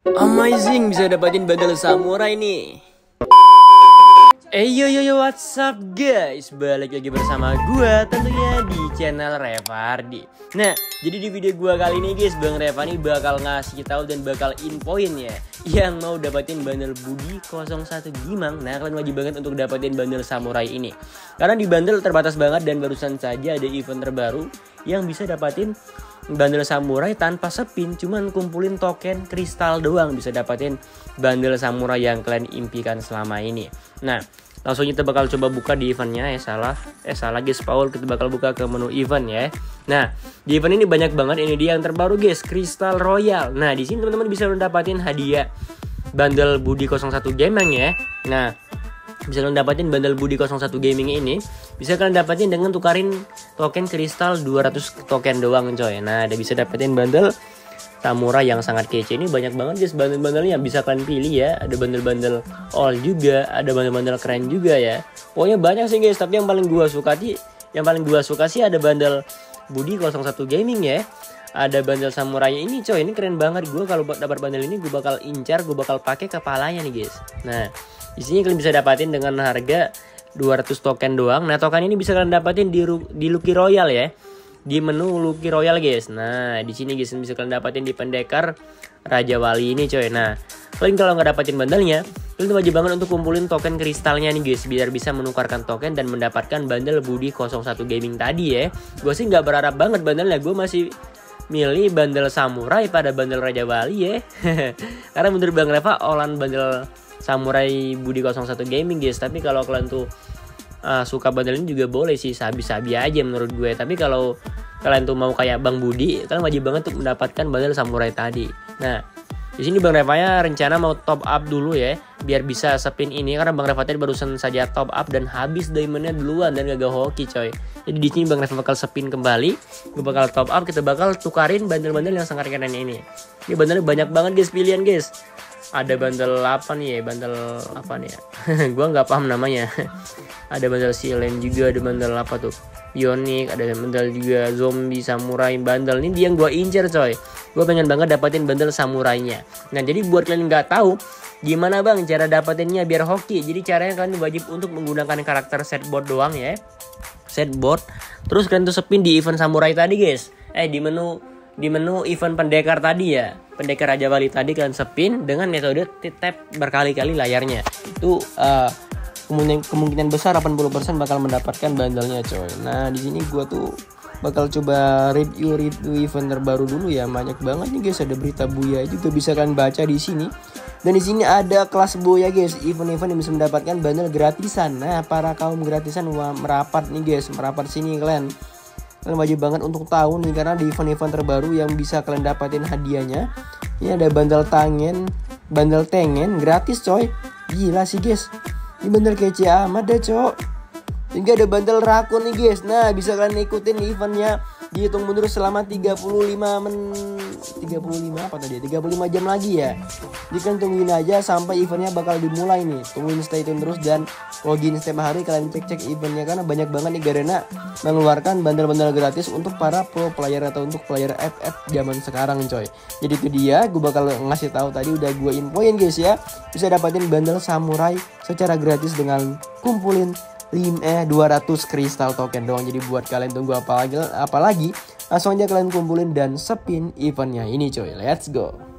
Amazing, bisa dapatin bundle samurai nih. Yo, what's up guys? Balik lagi bersama gua tentunya di channel Revardi. Nah, jadi di video gua kali ini guys, Bang Reva nih bakal ngasih tahu dan bakal infoin ya yang mau dapetin bundle Budi 01 Gimang. Nah, kalian wajib banget untuk dapetin bundle samurai ini. Karena di bundle terbatas banget dan barusan saja ada event terbaru yang bisa dapetin bundle samurai tanpa spin, cuman kumpulin token kristal doang bisa dapetin bundle samurai yang kalian impikan selama ini. Nah, langsung kita bakal coba buka di eventnya. Salah guys, Paul, kita bakal buka ke menu event ya. Nah, di event ini banyak banget, ini dia yang terbaru guys, Crystal Royal. Nah, di sini teman-teman bisa dapetin hadiah bundle Budi 01 Gaming ya. Nah, bisa kalian dapetin bundle Budi 01 Gaming ini, bisa kalian dapetin dengan tukarin token kristal 200 token doang coy. Nah, ada bisa dapetin bundle samurai yang sangat kece. Ini banyak banget guys bundle-bundlenya, bisa kalian pilih ya. Ada bundle-bundle all juga, ada bundle-bundle keren juga ya. Pokoknya banyak sih guys, tapi yang paling gua suka sih ada bundle Budi 01 Gaming ya. Ada bundle samurai ini coy, ini keren banget. Gue kalau dapat bundle ini gue bakal incar, gue bakal pakai kepalanya nih guys. Nah, di sini kalian bisa dapatin dengan harga 200 token doang. Nah, token ini bisa kalian dapatin di Lucky Royal ya. Di menu Lucky Royal guys. Nah, di sini guys bisa kalian dapatin di pendekar Raja Wali ini coy. Nah, kalian kalau nggak dapatin bundlenya, kalian wajib banget untuk kumpulin token kristalnya nih guys, biar bisa menukarkan token dan mendapatkan bundle Budi 01 Gaming tadi ya. Gue sih nggak berharap banget bundlenya, gue masih milih bundle samurai pada bundle Raja Wali ya. Karena menurut Bang Reva olan bundle samurai Budi 01 Gaming guys. Tapi kalau kalian tuh suka bundle ini juga boleh sih, sabi-sabi aja menurut gue. Tapi kalau kalian tuh mau kayak Bang Budi, kalian wajib banget untuk mendapatkan bundle samurai tadi. Nah, di sini Bang Revanya rencana mau top up dulu ya, biar bisa spin ini, karena Bang Reva tadi barusan saja top up dan habis diamondnya duluan dan gak hoki coy. Jadi di sini Bang Reva bakal spin kembali, gue bakal top up, kita bakal tukarin bundle-bundle yang sangat keren ini. Ini bundle banyak banget guys, pilihan guys. Ada bundle apa nih ya? Bundle apa nih ya? Gua nggak paham namanya. Ada bundle Silen juga, ada bundle apa tuh? Bionic, ada bundle juga zombie samurai bundle. Ini dia yang gua incer coy. Gua pengen banget dapetin bundle samurainya. Nah, jadi buat kalian nggak tahu gimana Bang cara dapetinnya biar hoki. Jadi caranya kalian wajib untuk menggunakan karakter setboard doang ya. Setboard. Terus kalian tuh spin di event samurai tadi guys. Di menu event pendekar tadi ya, pendekar Raja Wali tadi kalian spin dengan metode tap berkali-kali layarnya. Itu kemungkinan besar 80% bakal mendapatkan bundlenya coy. Nah, di sini gua tuh bakal coba review event terbaru dulu ya. Banyak banget nih guys, ada berita Buya juga bisa kalian baca di sini. Dan di sini ada kelas Buya guys, event-event yang bisa mendapatkan bundle gratisan. Nah, para kaum gratisan merapat nih guys, merapat sini kalian. Kalian wajib banget untuk tahu nih, karena di event-event terbaru yang bisa kalian dapatin hadiahnya, ini ada bundle tengen gratis coy. Gila sih guys, ini bundle kece amat deh coy. Hingga ada bundle rakun nih guys. Nah, bisa kalian ikutin eventnya, dihitung mundur selama 35 jam lagi ya. Jadi kalian tungguin aja sampai eventnya bakal dimulai nih. Tungguin, stay tune terus dan login setiap hari, kalian cek eventnya, karena banyak banget nih Garena mengeluarkan bundle-bundle gratis untuk para pro player atau untuk player FF zaman sekarang coy. Jadi itu dia, gue bakal ngasih tahu tadi, udah gue infoin guys ya. Bisa dapatin bundle samurai secara gratis dengan kumpulin 200 kristal token doang. Jadi buat kalian tunggu apalagi langsung aja kalian kumpulin dan spin eventnya ini coy. Let's go.